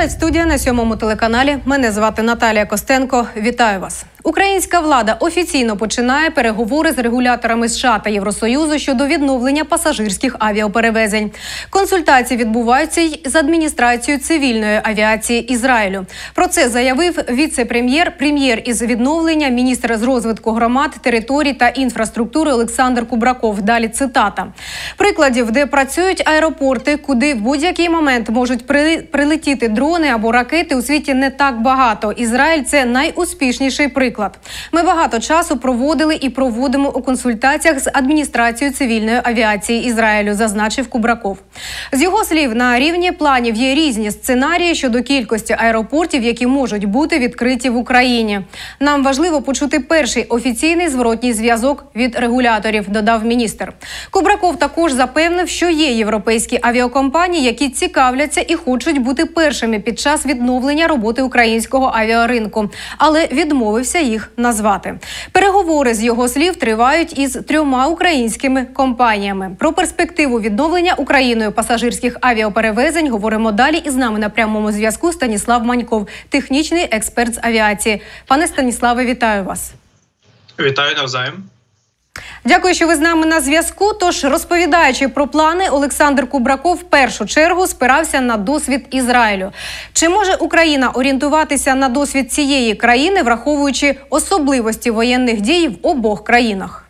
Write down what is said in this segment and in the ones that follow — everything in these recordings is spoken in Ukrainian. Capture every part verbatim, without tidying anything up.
Інсайд-студія на сьомому телеканалі. Мене звати Наталія Костенко. Вітаю вас. Українська влада офіційно починає переговори з регуляторами США та Євросоюзу щодо відновлення пасажирських авіаперевезень. Консультації відбуваються й з адміністрацією цивільної авіації Ізраїлю. Про це заявив віце-прем'єр, прем'єр із відновлення, міністр з розвитку громад, територій та інфраструктури Олександр Кубраков. Далі цитата. Прикладів, де працюють аеропорти, куди в будь-який момент можуть прилетіти дрони або ракети, у світі не так багато. Ізраїль – це найуспішніший приклад. Ми багато часу проводили і проводимо у консультаціях з адміністрацією цивільної авіації Ізраїлю, зазначив Кубраков. З його слів, на рівні планів є різні сценарії щодо кількості аеропортів, які можуть бути відкриті в Україні. Нам важливо почути перший офіційний зворотній зв'язок від регуляторів, додав міністр. Кубраков також запевнив, що є європейські авіакомпанії, які цікавляться і хочуть бути першими під час відновлення роботи українського авіаринку, але відмовився їх назвати. Переговори, з його слів, тривають із трьома українськими компаніями. Про перспективу відновлення Україною пасажирських авіаперевезень говоримо далі. І з нами на прямому зв'язку Станіслав Маньков, технічний експерт з авіації. Пане Станіславе, вітаю вас. Вітаю навзаєм. Дякую, що ви з нами на зв'язку. Тож, розповідаючи про плани, Олександр Кубраков в першу чергу спирався на досвід Ізраїлю. Чи може Україна орієнтуватися на досвід цієї країни, враховуючи особливості воєнних дій в обох країнах?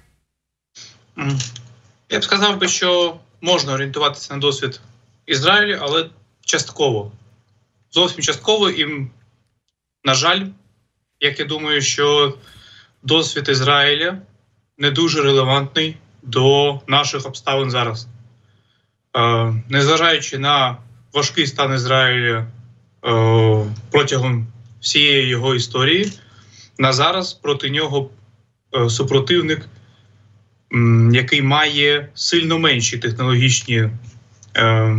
Я б сказав би, що можна орієнтуватися на досвід Ізраїлю, але частково. Зовсім частково і, на жаль, як я думаю, що досвід Ізраїля не дуже релевантний до наших обставин зараз. Е, незважаючи на важкий стан Ізраїля е, протягом всієї його історії, на зараз проти нього е, супротивник, м, який має сильно менші технологічні е,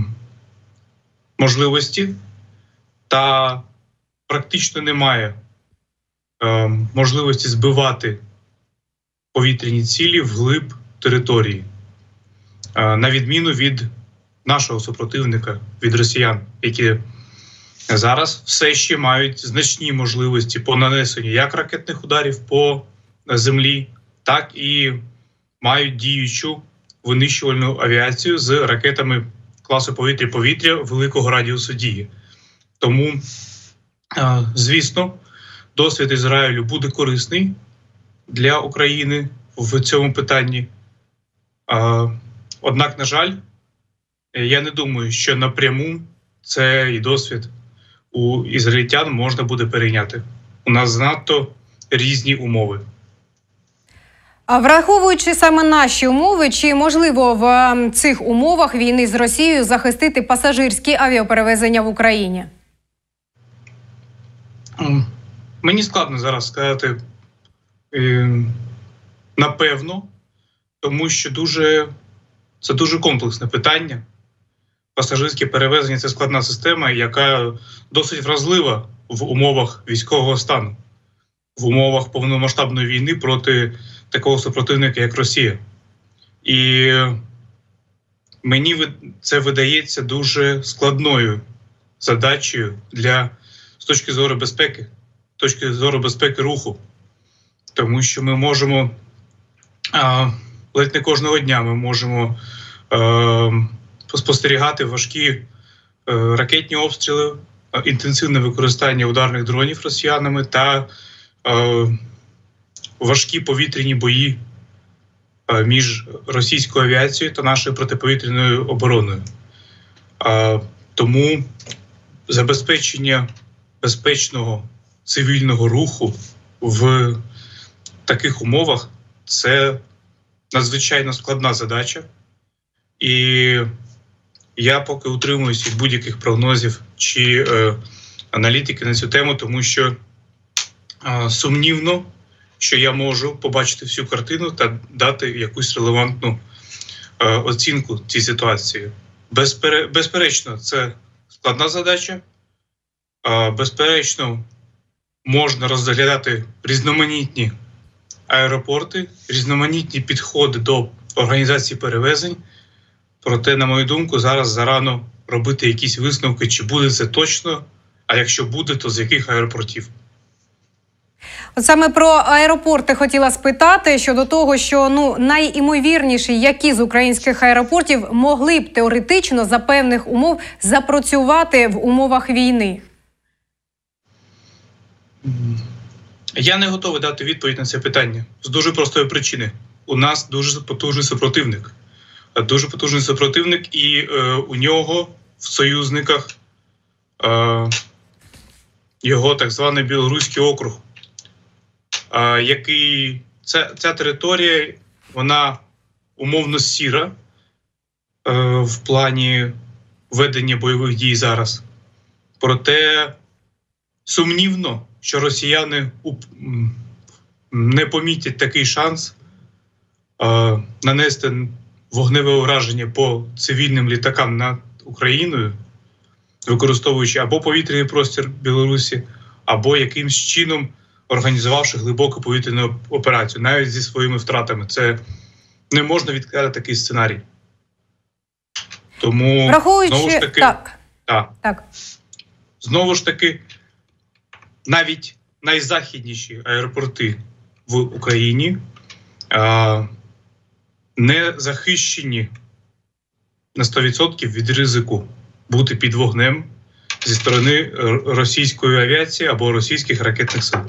можливості та практично не має е, можливості збивати повітряні цілі вглиб території, на відміну від нашого супротивника, від росіян, які зараз все ще мають значні можливості по нанесенню як ракетних ударів по землі, так і мають діючу винищувальну авіацію з ракетами класу повітря-повітря великого радіусу дії. Тому, звісно, досвід Ізраїлю буде корисний для України в цьому питанні. Однак, на жаль, я не думаю, що напряму цей досвід у ізраїльтян можна буде перейняти. У нас занадто різні умови. А враховуючи саме наші умови, чи можливо в цих умовах війни з Росією захистити пасажирські авіаперевезення в Україні? Мені складно зараз сказати напевно, тому що дуже, це дуже комплексне питання. Пасажирські перевезення – це складна система, яка досить вразлива в умовах військового стану, в умовах повномасштабної війни проти такого супротивника, як Росія. І мені це видається дуже складною задачею для, з точки зору безпеки, з точки зору безпеки руху. Тому що ми можемо, а, ледь не кожного дня ми можемо а, спостерігати важкі а, ракетні обстріли, а, інтенсивне використання ударних дронів росіянами та а, важкі повітряні бої а, між російською авіацією та нашою протиповітряною обороною. А, тому забезпечення безпечного цивільного руху в таких умовах – це надзвичайно складна задача. І я поки утримуюсь від будь-яких прогнозів чи е, аналітики на цю тему, тому що е, сумнівно, що я можу побачити всю картину та дати якусь релевантну е, оцінку цій ситуації. Безпере, безперечно, це складна задача. Е, безперечно, можна розглядати різноманітні аеропорти, різноманітні підходи до організації перевезень. Проте, на мою думку, зараз зарано робити якісь висновки, чи буде це точно а якщо буде, то з яких аеропортів. От саме про аеропорти хотіла спитати щодо того, що ну найімовірніші, які з українських аеропортів могли б теоретично за певних умов запрацювати в умовах війни. Я не готовий дати відповідь на це питання з дуже простої причини. У нас дуже потужний супротивник. Дуже потужний супротивник, і е, у нього в союзниках е, його так званий Білоруський округ, е, який ця, ця територія, вона умовно сіра е, в плані ведення бойових дій зараз. Проте сумнівно, що росіяни не помітять такий шанс е, нанести вогневе ураження по цивільним літакам над Україною, використовуючи або повітряний простір Білорусі, або якимсь чином організувавши глибоку повітряну операцію, навіть зі своїми втратами. Це не можна відкидати такий сценарій. Тому, Враховуючи... знову ж таки, так. Так, так. знову ж таки, навіть найзахідніші аеропорти в Україні а, не захищені на сто відсотків від ризику бути під вогнем зі сторони російської авіації або російських ракетних сил.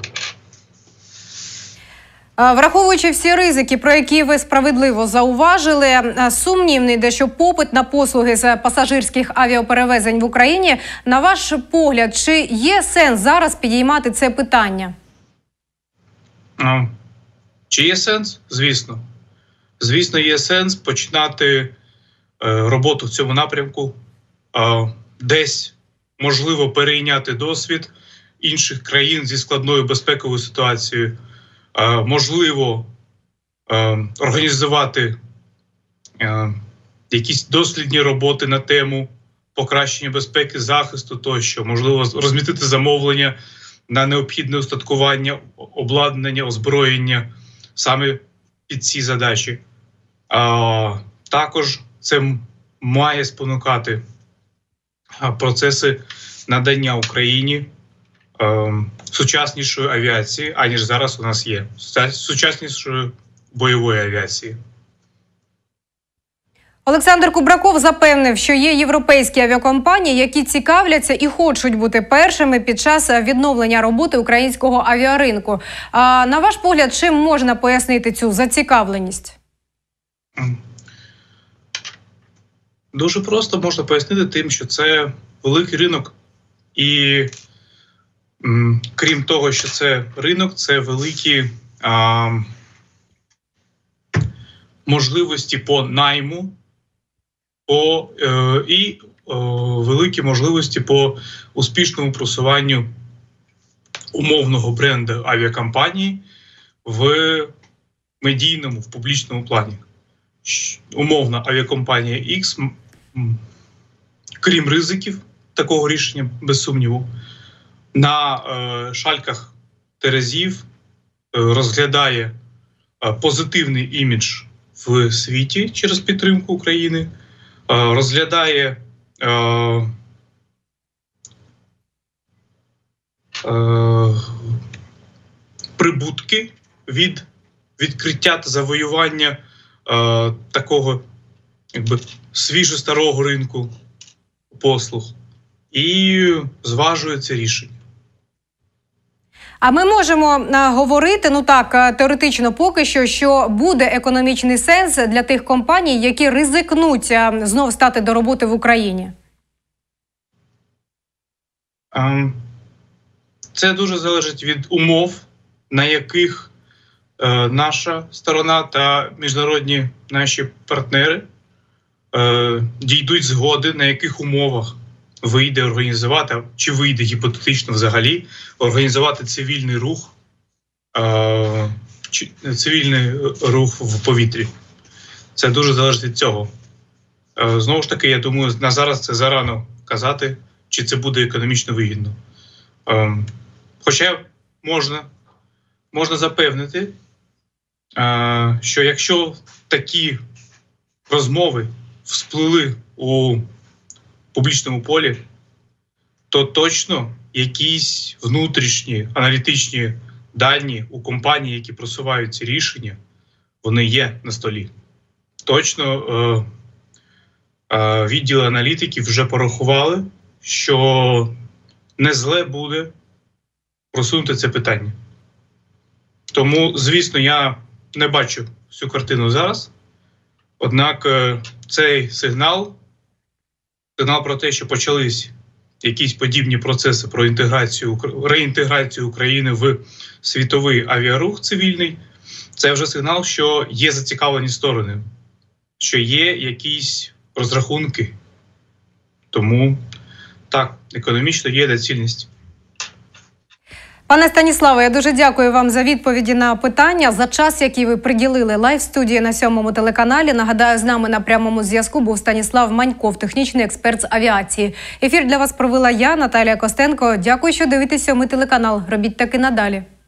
Враховуючи всі ризики, про які ви справедливо зауважили, сумнівний дещо попит на послуги з пасажирських авіаперевезень в Україні. На ваш погляд, чи є сенс зараз підіймати це питання? А, чи є сенс? Звісно. Звісно, є сенс починати е, роботу в цьому напрямку, е, десь, можливо, перейняти досвід інших країн зі складною безпековою ситуацією, е, можливо, е, організувати е, якісь дослідні роботи на тему покращення безпеки, захисту тощо, можливо, розмістити замовлення на необхідне устаткування, обладнання, озброєння саме під ці задачі. А, також це має спонукати процеси надання Україні а, сучаснішої авіації, аніж зараз у нас є. Сучаснішої бойової авіації. Олександр Кубраков запевнив, що є європейські авіакомпанії, які цікавляться і хочуть бути першими під час відновлення роботи українського авіаринку. А на ваш погляд, чим можна пояснити цю зацікавленість? Дуже просто можна пояснити тим, що це великий ринок. І м, крім того, що це ринок, це великі а, можливості по найму, По, е, і е, великі можливості по успішному просуванню умовного бренду авіакомпанії в медійному, в публічному плані. Умовна авіакомпанія X, крім ризиків такого рішення, без сумніву, на е, шальках терезів е, розглядає е, позитивний імідж в світі через підтримку України, розглядає е, е, прибутки від відкриття та завоювання е, такого якби свіжо-старого ринку послуг і зважує це рішення. А ми можемо а, говорити, ну так, теоретично поки що, що буде економічний сенс для тих компаній, які ризикнуть а, знов стати до роботи в Україні? Це дуже залежить від умов, на яких е, наша сторона та міжнародні наші партнери е, дійдуть згоди, на яких умовах вийде організувати, чи вийде гіпотетично взагалі, організувати цивільний рух, е, чи, цивільний рух в повітрі. Це дуже залежить від цього. Е, знову ж таки, я думаю, на зараз це зарано казати, чи це буде економічно вигідно. Е, хоча можна, можна запевнити, е, що якщо такі розмови всплили у публічному полі, то точно якісь внутрішні аналітичні дані у компаній, які просувають ці рішення, вони є на столі. Точно е, е, відділи аналітиків вже порахували, що не зле буде просунути це питання. Тому, звісно, я не бачу всю картину зараз. Однак е, цей сигнал, сигнал про те, що почались якісь подібні процеси про інтеграцію, реінтеграцію України в світовий авіарух цивільний, це вже сигнал, що є зацікавлені сторони, що є якісь розрахунки. Тому, так, економічно є доцільність. Пане Станіславе, я дуже дякую вам за відповіді на питання. За час, який ви приділили лайв-студії на сьомому телеканалі. Нагадаю, з нами на прямому зв'язку був Станіслав Маньков, технічний експерт з авіації. Ефір для вас провела я, Наталія Костенко. Дякую, що дивитесь сьомий телеканал. Робіть так і надалі.